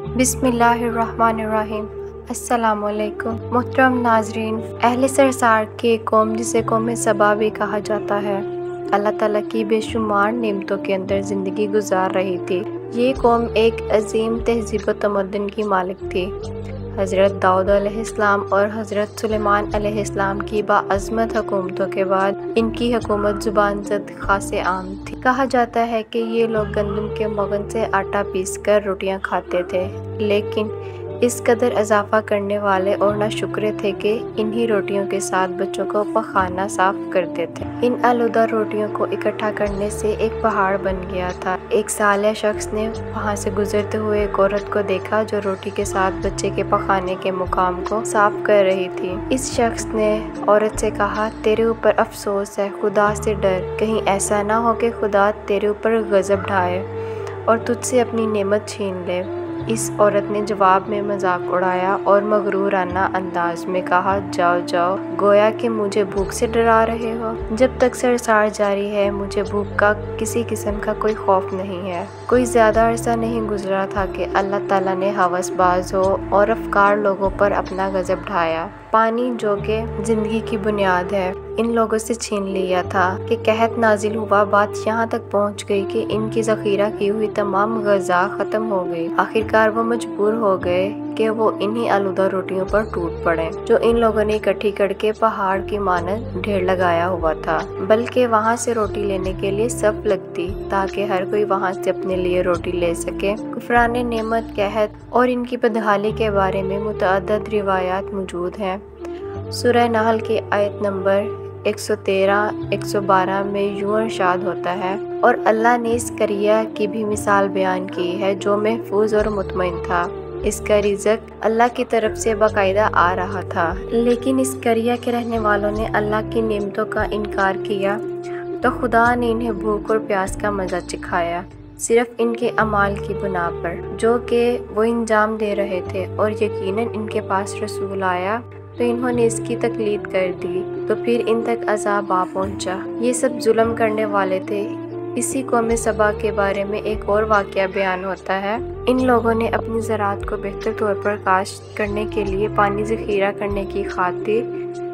بسم اللہ الرحمن الرحیم۔ السلام علیکم محترم ناظرین، اہل سرسار کی قوم جسے قوم سبا بھی کہا جاتا ہے، اللہ تعالیٰ کی بے شمار نعمتوں کے اندر زندگی گزار رہی تھی۔ یہ قوم ایک عظیم تہذیب و تمدن کی مالک تھی۔ حضرت داؤد علیہ السلام اور حضرت سلیمان علیہ السلام کی باعظمت حکومتوں کے بعد ان کی حکومت زبان زد خاصے عام تھی۔ کہا جاتا ہے کہ یہ لوگ گندم کے مغن سے آٹا پیس کر روٹیاں کھاتے تھے، لیکن اس قدر اضافہ کرنے والے اور ناشکرے تھے کہ انہی روٹیوں کے ساتھ بچوں کو پخانا صاف کرتے تھے۔ ان آلودہ روٹیوں کو اکٹھا کرنے سے ایک پہاڑ بن گیا تھا۔ ایک صالح شخص نے وہاں سے گزرتے ہوئے ایک عورت کو دیکھا جو روٹی کے ساتھ بچے کے پخانے کے مقام کو صاف کر رہی تھی۔ اس شخص نے عورت سے کہا، تیرے اوپر افسوس ہے، خدا سے ڈر، کہیں ایسا نہ ہو کہ خدا تیرے اوپر غضب ڈھائے اور تجھ سے اپنی نعمت چھین لے۔ اس عورت نے جواب میں مذاق اڑایا اور مغرورانہ انداز میں کہا، جاؤ جاؤ، گویا کہ مجھے بھوک سے ڈرا رہے ہو۔ جب تک سرسار جاری ہے مجھے بھوک کا کسی قسم کا کوئی خوف نہیں ہے۔ کوئی زیادہ عرصہ نہیں گزرا تھا کہ اللہ تعالیٰ نے ہوس باز ہو اور افکار لوگوں پر اپنا غضب ڈھایا۔ پانی جو کہ زندگی کی بنیاد ہے ان لوگوں سے چھین لیا تھا کہ قحط نازل ہوا۔ بات یہاں تک پہنچ گئی کہ ان کی ذخیرہ کی ہوئی تمام غذا ختم ہو گئی۔ آخرکار وہ مجبور ہو گئے کہ وہ انہی آلودہ روٹیوں پر ٹوٹ پڑیں جو ان لوگوں نے اکٹھی کر کے پہاڑ کی مانند ڈھیر لگایا ہوا تھا، بلکہ وہاں سے روٹی لینے کے لیے صف لگتی تاکہ ہر کوئی وہاں سے اپنے لیے روٹی لے سکے۔ کفران نعمت، قحط اور ان کی بدحالی کے بارے میں متعدد روایات موجود ہیں۔ سورہ نحل کی آیت نمبر 113-112 میں یوں ارشاد ہوتا ہے، اور اللہ نے اس قریہ کی بھی مثال بیان کی ہے جو محفوظ اور مطمئن تھا۔ اس کا رزق اللہ کی طرف سے باقاعدہ آ رہا تھا، لیکن اس قریہ کے رہنے والوں نے اللہ کی نعمتوں کا انکار کیا تو خدا نے انہیں بھوک اور پیاس کا مزہ چکھایا، صرف ان کے اعمال کی بنا پر جو کہ وہ انجام دے رہے تھے، اور یقیناً ان کے پاس رسول آیا تو انہوں نے اس کی تقلید کر دی تو پھر ان تک عذاب آ پہنچا۔ یہ سب ظلم کرنے والے تھے۔ اسی قوم سبا کے بارے میں ایک اور واقعہ بیان ہوتا ہے۔ ان لوگوں نے اپنی زراعت کو بہتر طور پر کاشت کرنے کے لیے پانی ذخیرہ کرنے کی خاطر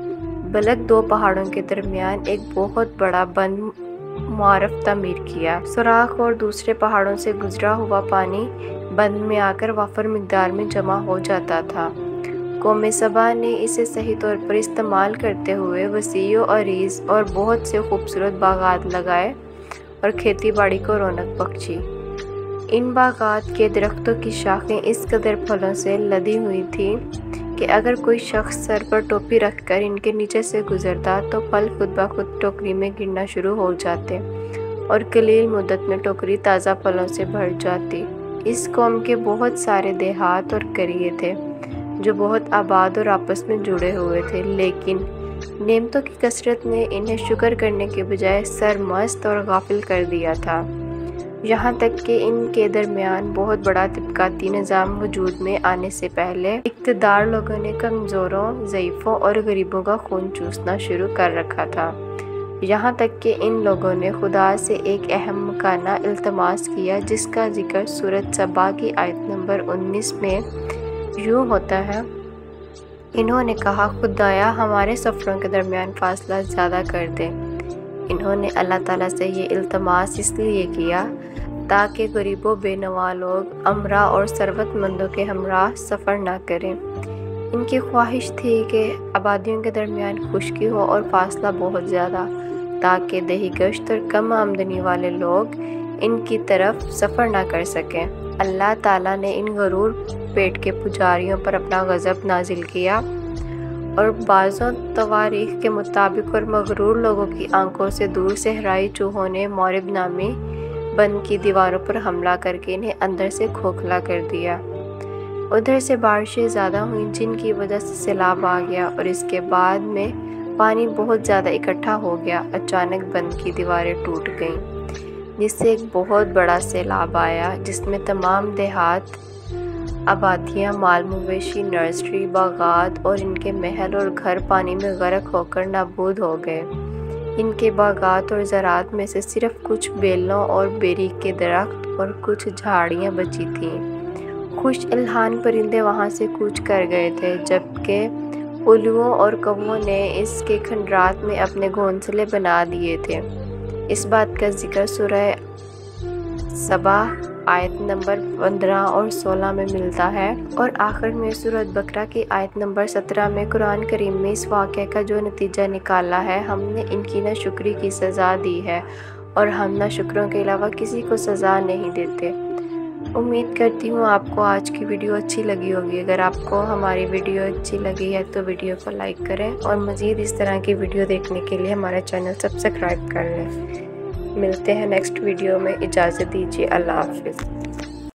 بلک 2 پہاڑوں کے درمیان ایک بہت بڑا بند معرف تعمیر کیا۔ سوراخ اور دوسرے پہاڑوں سے گزرا ہوا پانی بند میں آ کر وافر مقدار میں جمع ہو جاتا تھا۔ قوم سبا نے اسے صحیح طور پر استعمال کرتے ہوئے وسیع و عریض اور بہت سے خوبصورت باغات لگائے اور کھیتی باڑی کو رونق بخشی۔ ان باغات کے درختوں کی شاخیں اس قدر پھلوں سے لدی ہوئی تھیں کہ اگر کوئی شخص سر پر ٹوپی رکھ کر ان کے نیچے سے گزرتا تو پھل خود بخود ٹوکری میں گرنا شروع ہو جاتے اور قلیل مدت میں ٹوکری تازہ پھلوں سے بھر جاتی۔ اس قوم کے بہت سارے دیہات اور قریے تھے جو بہت آباد اور آپس میں جڑے ہوئے تھے، لیکن نعمتوں کی کثرت نے انہیں شکر کرنے کے بجائے سرمست اور غافل کر دیا تھا، یہاں تک کہ ان کے درمیان بہت بڑا طبقاتی نظام وجود میں آنے سے پہلے اقتدار لوگوں نے کمزوروں، ضعیفوں اور غریبوں کا خون چوسنا شروع کر رکھا تھا، یہاں تک کہ ان لوگوں نے خدا سے ایک اہم مکانہ التماس کیا جس کا ذکر سورۃ سبا کی آیت نمبر 19 میں یوں ہوتا ہے، انہوں نے کہا، خدایا ہمارے سفروں کے درمیان فاصلہ زیادہ کر دے۔ انہوں نے اللہ تعالیٰ سے یہ التماس اس لیے کیا تاکہ غریب و بے نوا لوگ امراء اور ثروت مندوں کے ہمراہ سفر نہ کریں۔ ان کی خواہش تھی کہ آبادیوں کے درمیان خشکی ہو اور فاصلہ بہت زیادہ، تاکہ دیہی گشت اور کم آمدنی والے لوگ ان کی طرف سفر نہ کر سکیں۔ اللہ تعالیٰ نے ان غرور پیٹ کے پجاریوں پر اپنا غضب نازل کیا اور بعضوں تواریخ کے مطابق اور مغرور لوگوں کی آنکھوں سے دور صحرائی چوہوں نے مورب نامی بند کی دیواروں پر حملہ کر کے انہیں اندر سے کھوکھلا کر دیا۔ ادھر سے بارشیں زیادہ ہوئیں جن کی وجہ سے سیلاب آ گیا اور اس کے بعد میں پانی بہت زیادہ اکٹھا ہو گیا۔ اچانک بند کی دیواریں ٹوٹ گئیں جس سے ایک بہت بڑا سیلاب آیا جس میں تمام دیہات، آبادیاں، مال مویشی، نرسری، باغات اور ان کے محل اور گھر پانی میں غرق ہو کر نابود ہو گئے۔ ان کے باغات اور زراعت میں سے صرف کچھ بیلوں اور بیری کے درخت اور کچھ جھاڑیاں بچی تھیں۔ خوش الحان پرندے وہاں سے کوچ کر گئے تھے، جبکہ الوؤں اور کووں نے اس کے کھنڈرات میں اپنے گھونسلے بنا دیے تھے۔ اس بات کا ذکر سورہ سبا آیت نمبر 15 اور 16 میں ملتا ہے، اور آخر میں سورۃ بقرہ کی آیت نمبر 17 میں قرآن کریم میں اس واقعے کا جو نتیجہ نکالا ہے، ہم نے ان کی ناشکری کی سزا دی ہے اور ہم ناشکروں کے علاوہ کسی کو سزا نہیں دیتے۔ امید کرتی ہوں آپ کو آج کی ویڈیو اچھی لگی ہوگی۔ اگر آپ کو ہماری ویڈیو اچھی لگی ہے تو ویڈیو کو لائک کریں اور مزید اس طرح کی ویڈیو دیکھنے کے لیے ہمارا چینل سبسکرائب کر لیں۔ ملتے ہیں نیکسٹ ویڈیو میں، اجازت دیجیے، اللہ حافظ۔